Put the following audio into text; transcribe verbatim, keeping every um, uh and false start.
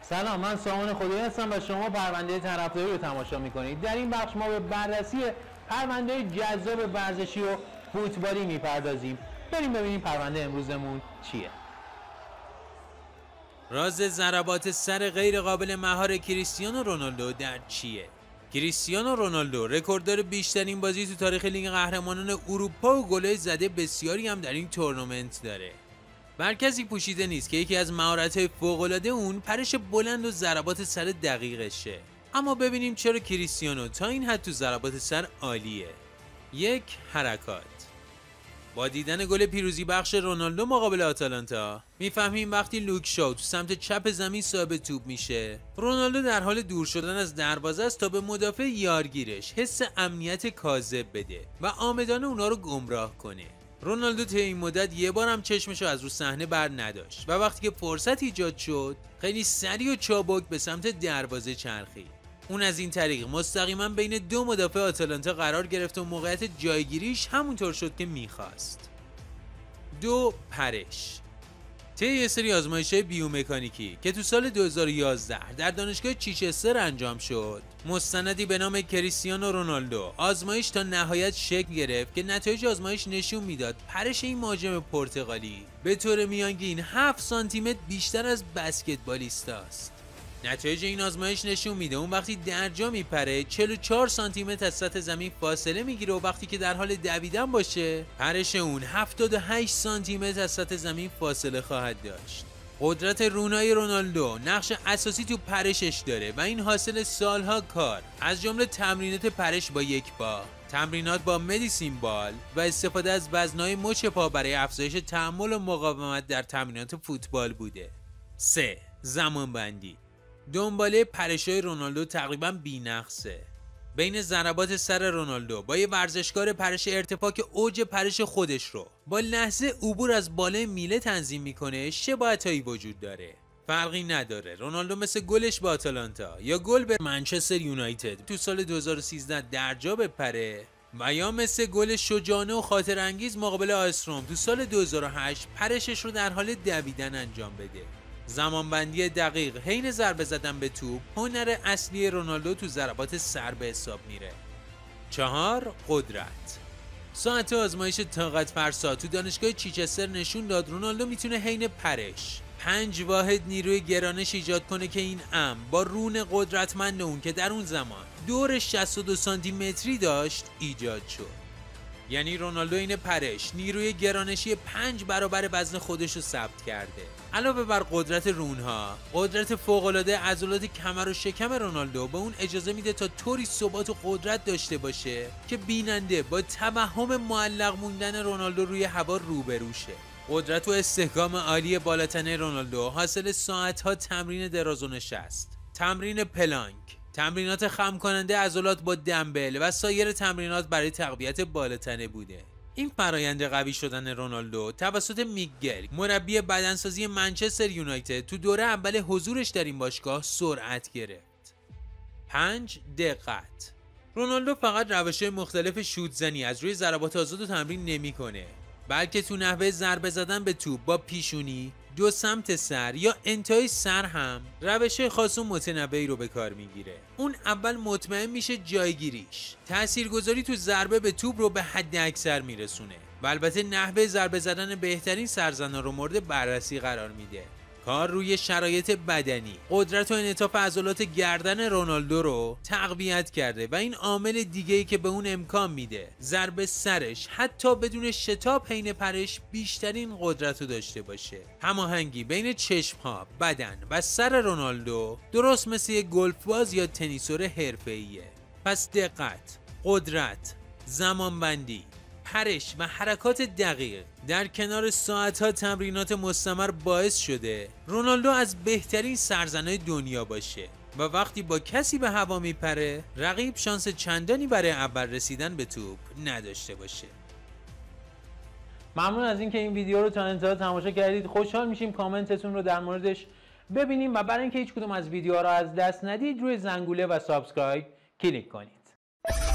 سلام، من سامان خدایی هستم و شما پرونده طرفداری رو تماشا میکنید. در این بخش ما به بررسی پرونده جذاب ورزشی و فوتبالی میپردازیم. بریم ببینیم پرونده امروزمون چیه. راز ضربات سر غیر قابل مهار کریستیانو رونالدو در چیه؟ کریستیانو رونالدو رکورددار بیشترین بازی تو تاریخ لیگ قهرمانان اروپا و گل‌های زده بسیاری هم در این تورنمنت داره. بر کسی پوشیده نیست که یکی از مهارت‌های فوق‌العاده اون پرش بلند و ضربات سر دقیقشه. اما ببینیم چرا کریستیانو تا این حد تو ضربات سر عالیه. یک، حرکات. با دیدن گل پیروزی بخش رونالدو مقابل آتالانتا میفهمیم وقتی لوک شاو تو سمت چپ زمین صاحب توپ میشه، رونالدو در حال دور شدن از دروازه است تا به مدافع یارگیرش حس امنیت کاذب بده و عامدانه اونا رو گمراه کنه. رونالدو طی این مدت یه بار هم چشمشو از رو صحنه بر نداشت و وقتی که فرصت ایجاد شد خیلی سریع و چابک به سمت دروازه چرخید. اون از این طریق مستقیما بین دو مدافع آتالانتا قرار گرفت و موقعیت جایگیریش همونطور شد که میخواست. دو، پرش. طی یه سری آزمایش‌های بیومکانیکی که تو سال دو هزار و یازده در دانشگاه چیچستر انجام شد، مستندی به نام کریستیانو رونالدو آزمایش تا نهایت شکل گرفت که نتایج آزمایش نشون میداد پرش این مهاجم پرتغالی به طور میانگین هفت سانتی متر بیشتر از بسکتبالیستاست. نتایج این آزمایش نشون میده اون وقتی در جا میپره چهل و چهار سانتی متر از سطح زمین فاصله میگیره و وقتی که در حال دویدن باشه پرش اون هفتاد و هشت سانتی متر از سطح زمین فاصله خواهد داشت. قدرت رونای رونالدو نقش اساسی تو پرشش داره و این حاصل سالها کار، از جمله تمرینات پرش با یک پا، تمرینات با مدیسین بال و استفاده از وزنهای مچ پا برای افزایش تحمل و مقاومت در تمرینات فوتبال بوده. سه، زمان بندی. دنباله پرش‌های رونالدو تقریباً بی‌نقصه. بین ضربات سر رونالدو با یه ورزشکار پرش ارتفاع که اوج پرش خودش رو با لحظه عبور از بالای میله تنظیم میکنه شباهتایی وجود داره. فرقی نداره رونالدو مثل گلش با آتالانتا یا گل به منچستر یونایتد تو سال دو هزار و سیزده درجا بپره و یا مثل گل شجاعانه و خاطر انگیز مقابل آس روم تو سال دو هزار و هشت پرشش رو در حال دویدن انجام بده. زمانبندی دقیق حین ضربه زدن به توپ هنر اصلی رونالدو تو ضربات سر به حساب میره. چهار، قدرت. ساعت آزمایش طاقت فرسا تو دانشگاه چیچستر نشون داد رونالدو میتونه حین پرش پنج واحد نیروی گرانش ایجاد کنه که این امر با رون قدرتمند اون که در اون زمان دور شصت و دو سانتی متری داشت ایجاد شد. یعنی رونالدو این پرش نیروی گرانشی پنج برابر وزن خودش رو ثبت کرده. علاوه بر قدرت رونها، قدرت فوق‌العاده عضلات کمر و شکم رونالدو به اون اجازه میده تا طوری ثبات و قدرت داشته باشه که بیننده با توهم معلق موندن رونالدو روی هوا روبرو شه. قدرت و استحکام عالی بالاتنه رونالدو حاصل ساعت‌ها تمرین دراز و نشست، تمرین پلانک، تمرینات خم کننده عضلات با دمبل و سایر تمرینات برای تقویت بالاتنه بوده. این فرایند قوی شدن رونالدو توسط میگل مربی بدنسازی منچستر یونایتد تو دوره اول حضورش در این باشگاه سرعت گرفت. پنج، دقت. رونالدو فقط روش‌های مختلف شوت زنی از روی ضربات آزاد رو تمرین نمی‌کنه، بلکه تو نحوه ضربه زدن به توپ با پیشونی، دو سمت سر یا انتهای سر هم روش خاص و متنوعی رو به کار میگیره. اون اول مطمئن میشه جایگیریش تاثیرگذاری تو ضربه به توپ رو به حد اکثر میرسونه و البته نحوه ضربه زدن بهترین سرزنان رو مورد بررسی قرار میده. کار روی شرایط بدنی، قدرت و انعطاف عضلات گردن رونالدو رو تقویت کرده و این عامل دیگه‌ای که به اون امکان میده ضربه سرش حتی بدون شتاب حین پرش بیشترین قدرت رو داشته باشه. هماهنگی بین چشم‌ها، بدن و سر رونالدو درست مثل یک گلف‌باز یا تنیسور حرفه‌ایه. پس دقت، قدرت، زمانبندی، پرش و حرکات دقیق در کنار ساعتها تمرینات مستمر باعث شده رونالدو از بهترین سرزنای دنیا باشه و وقتی با کسی به هوا میپره رقیب شانس چندانی برای اول رسیدن به توپ نداشته باشه. ممنون از اینکه این ویدیو رو تا انتها تماشا کردید. خوشحال میشیم کامنتتون رو در موردش ببینیم و برای اینکه هیچ کدوم از ویدیوها رو از دست ندید روی زنگوله و سابسکرایب کلیک کنید.